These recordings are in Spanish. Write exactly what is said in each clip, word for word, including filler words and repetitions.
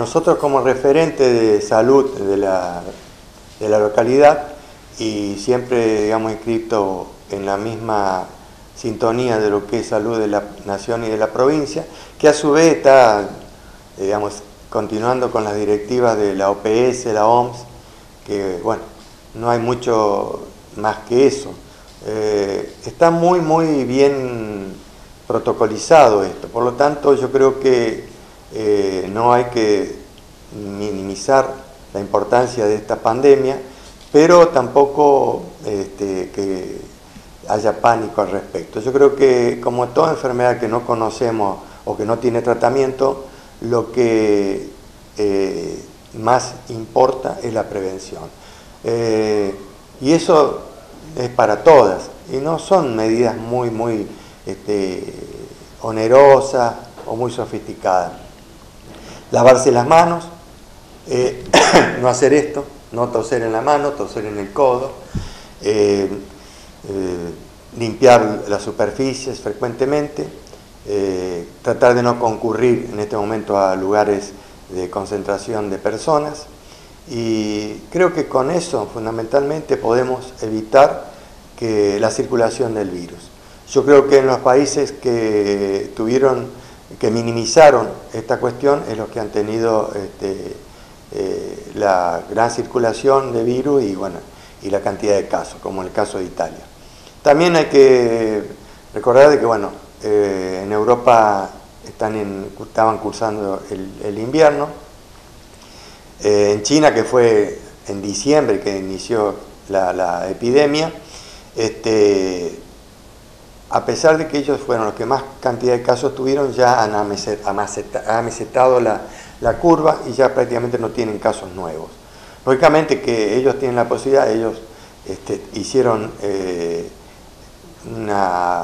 nosotros como referente de salud de la, de la localidad y siempre, digamos, inscrito en la misma sintonía de lo que es salud de la nación y de la provincia, que a su vez está, digamos, continuando con las directivas de la O P S, la O M S, que, bueno, no hay mucho más que eso. Eh, está muy, muy bien protocolizado esto, por lo tanto yo creo que eh, no hay que minimizar la importancia de esta pandemia, pero tampoco este, que haya pánico al respecto. Yo creo que como toda enfermedad que no conocemos o que no tiene tratamiento, lo que eh, más importa es la prevención. Eh, y eso es para todas, y no son medidas muy, muy este, onerosas o muy sofisticadas. Lavarse las manos, eh, no hacer esto, no toser en la mano, toser en el codo, eh, eh, limpiar las superficies frecuentemente, eh, tratar de no concurrir en este momento a lugares de concentración de personas, y creo que con eso fundamentalmente podemos evitar que la circulación del virus. Yo creo que en los países que tuvieron, que minimizaron esta cuestión, es los que han tenido este, eh, la gran circulación de virus y, bueno, y la cantidad de casos, como en el caso de Italia. También hay que recordar de que, bueno, eh, en Europa están en, estaban cursando el, el invierno. Eh, en China, que fue en diciembre que inició la, la epidemia, este, a pesar de que ellos fueron los que más cantidad de casos tuvieron, ya han amesetado la, la curva y ya prácticamente no tienen casos nuevos. Lógicamente que ellos tienen la posibilidad, ellos este, hicieron eh, una,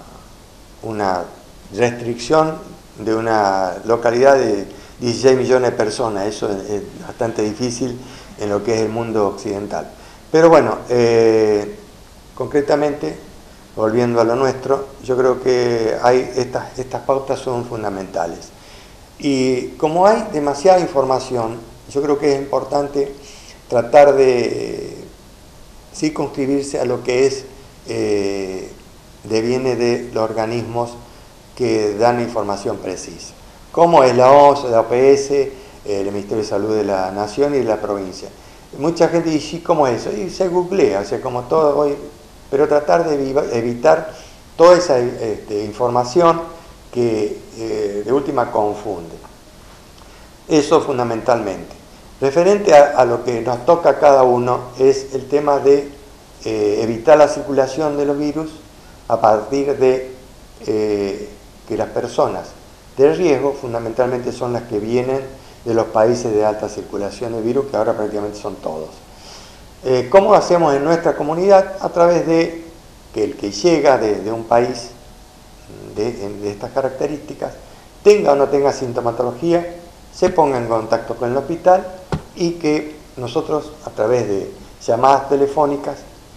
una restricción de una localidad de dieciséis millones de personas, eso es, es bastante difícil en lo que es el mundo occidental. Pero bueno, eh, concretamente, volviendo a lo nuestro, yo creo que hay estas, estas pautas son fundamentales. Y como hay demasiada información, yo creo que es importante tratar de circunscribirse a lo que es, eh, deviene de los organismos que dan información precisa, como es la O M S, la O P S, el Ministerio de Salud de la Nación y de la provincia. Mucha gente dice, ¿cómo es eso? Y se googlea, o sea, como todo hoy, pero tratar de evitar toda esa este, información que eh, de última confunde. Eso fundamentalmente. Referente a, a lo que nos toca a cada uno es el tema de eh, evitar la circulación de los virus a partir de eh, que las personas de riesgo fundamentalmente son las que vienen de los países de alta circulación de virus, que ahora prácticamente son todos. Eh, ¿Cómo hacemos en nuestra comunidad? A través de que el que llega de, de un país de, de estas características, tenga o no tenga sintomatología, se ponga en contacto con el hospital y que nosotros a través de llamadas telefónicas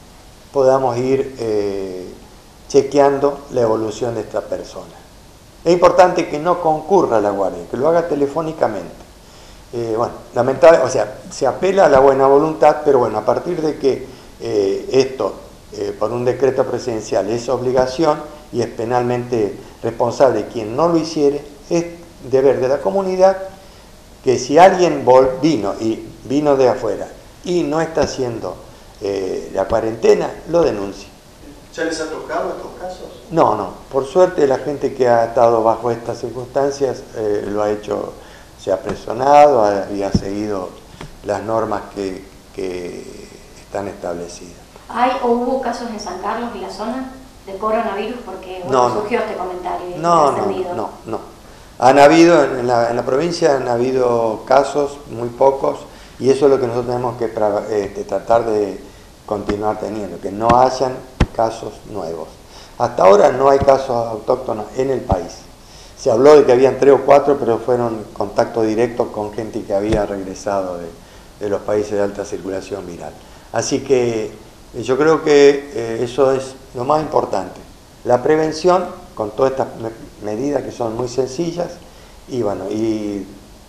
podamos ir eh, chequeando la evolución de esta persona. Es importante que no concurra a la guardia, que lo haga telefónicamente. Eh, bueno, lamentable, o sea, se apela a la buena voluntad, pero bueno, a partir de que eh, esto, eh, por un decreto presidencial, es obligación y es penalmente responsable quien no lo hiciere, es deber de la comunidad que si alguien vino y vino de afuera y no está haciendo eh, la cuarentena, lo denuncie. ¿Ya les ha tocado estos casos? No, no. Por suerte la gente que ha estado bajo estas circunstancias eh, lo ha hecho, se ha presionado ha, y ha seguido las normas que, que están establecidas. ¿Hay o hubo casos en San Carlos y la zona de coronavirus? Porque bueno, no, surgió no. este comentario. No, no, no, no. Han habido, en la, en la provincia han habido casos, muy pocos, y eso es lo que nosotros tenemos que eh, tratar de continuar teniendo, que no hayan casos nuevos. Hasta ahora no hay casos autóctonos en el país. Se habló de que habían tres o cuatro, pero fueron contacto directo con gente que había regresado de, de los países de alta circulación viral. Así que yo creo que eh, eso es lo más importante. La prevención, con todas estas medidas que son muy sencillas, y bueno, y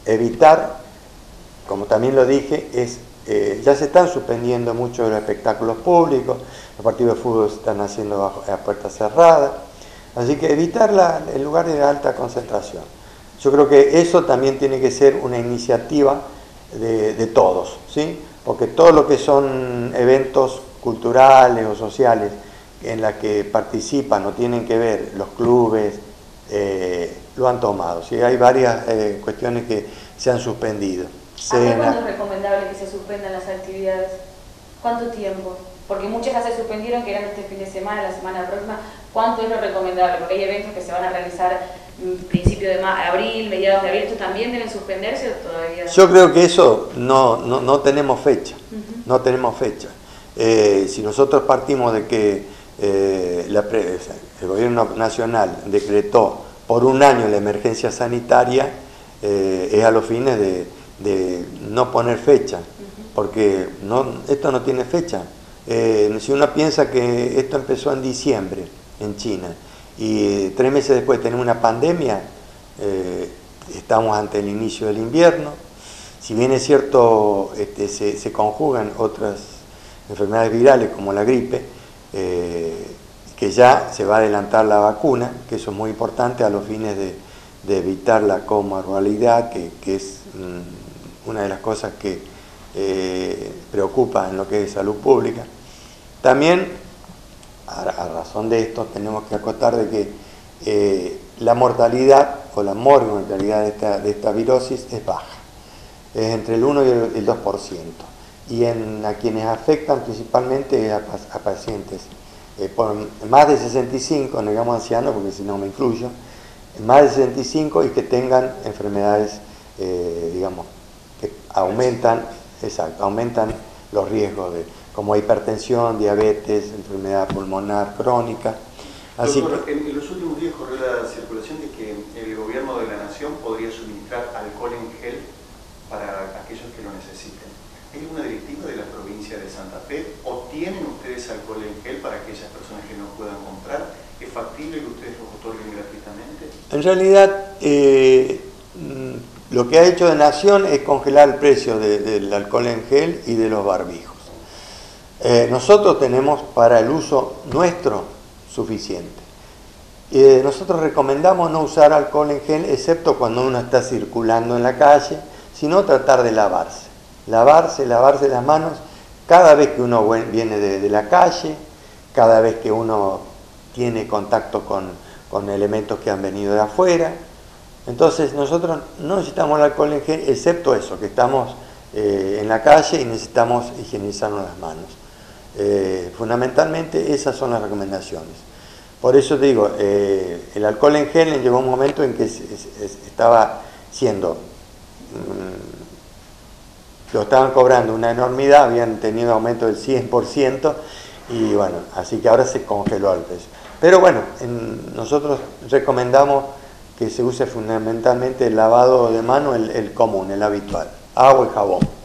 evitar, como también lo dije, es eh, ya se están suspendiendo muchos de los espectáculos públicos, los partidos de fútbol se están haciendo bajo, a puertas cerradas, así que evitar la, el lugar de alta concentración. Yo creo que eso también tiene que ser una iniciativa de, de todos, ¿sí? Porque todo lo que son eventos culturales o sociales en la que participan o tienen que ver los clubes, eh, lo han tomado. ¿Sí? Hay varias eh, cuestiones que se han suspendido. ¿Hasta cuándo es recomendable que se suspendan las actividades? ¿Cuánto tiempo? Porque muchas ya se suspendieron, que eran este fin de semana, la semana próxima. ¿Cuánto es lo recomendable? Porque hay eventos que se van a realizar en principio de abril, mediados de abril. ¿Estos también deben suspenderse o todavía? Yo creo que eso no, no, no tenemos fecha. Uh-huh. No tenemos fecha. Eh, si nosotros partimos de que eh, la, el gobierno nacional decretó por un año la emergencia sanitaria, eh, es a los fines de, de no poner fecha, porque no, esto no tiene fecha. Eh, si uno piensa que esto empezó en diciembre en China y tres meses después tenemos una pandemia, eh, estamos ante el inicio del invierno. Si bien es cierto, este, se, se conjugan otras enfermedades virales como la gripe, eh, que ya se va a adelantar la vacuna, que eso es muy importante a los fines de, de evitar la comorbilidad, que, que es mmm, una de las cosas que eh, preocupa en lo que es salud pública. También, a, a razón de esto, tenemos que acotar de que eh, la mortalidad o la mortalidad de esta, de esta virosis es baja, es entre el uno y el, el dos por ciento. Y en, a quienes afectan principalmente a, a pacientes eh, por más de sesenta y cinco, no digamos ancianos porque si no me incluyo, más de sesenta y cinco y que tengan enfermedades, eh, digamos, que aumentan, exacto, aumentan los riesgos de, como hipertensión, diabetes, enfermedad pulmonar crónica. Así Doctor, que, en, en los últimos días corrió la circulación de que el gobierno de la nación podría suministrar alcohol en gel para aquellos que lo necesiten. ¿Hay alguna directiva de la provincia de Santa Fe o tienen ustedes alcohol en gel para aquellas personas que no puedan comprar? ¿Es factible que ustedes los otorguen gratuitamente? En realidad, eh, lo que ha hecho de Nación es congelar el precio de, del alcohol en gel y de los barbijos. Eh, nosotros tenemos para el uso nuestro suficiente. Eh, nosotros recomendamos no usar alcohol en gel excepto cuando uno está circulando en la calle, sino tratar de lavarse. Lavarse, lavarse las manos cada vez que uno viene de, de la calle, cada vez que uno tiene contacto con, con elementos que han venido de afuera. Entonces nosotros no necesitamos el alcohol en gel, excepto eso, que estamos eh, en la calle y necesitamos higienizarnos las manos. Eh, fundamentalmente esas son las recomendaciones. Por eso digo, eh, el alcohol en gel llegó un momento en que se, se, estaba siendo... Mmm, lo estaban cobrando una enormidad, habían tenido aumento del cien por ciento y bueno, así que ahora se congeló el precio. Pero bueno, en, nosotros recomendamos que se use fundamentalmente el lavado de mano, el, el común, el habitual, agua y jabón.